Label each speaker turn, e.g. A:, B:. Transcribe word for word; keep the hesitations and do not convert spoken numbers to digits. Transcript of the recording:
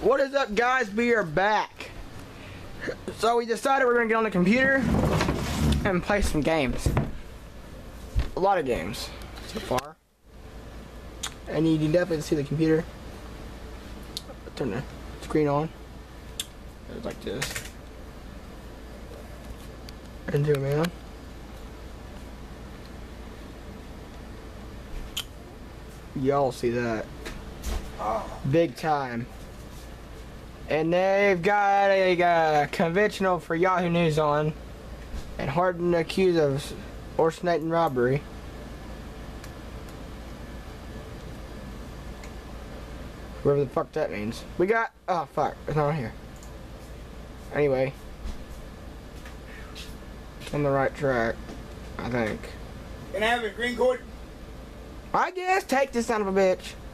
A: What is up, guys? We are back. So we decided we're gonna get on the computer and play some games. A lot of games so far. And you can definitely see the computer. Turn the screen on. It's like this. And zoom in. Y'all see that. Big time. And they've got a, a conventional for Yahoo News on, and Harden accused of orchestrating robbery. Whatever the fuck that means. We got, oh fuck, it's not on here. Anyway, on the right track, I think.
B: Can I have a green cord?
A: I guess take this son of a bitch.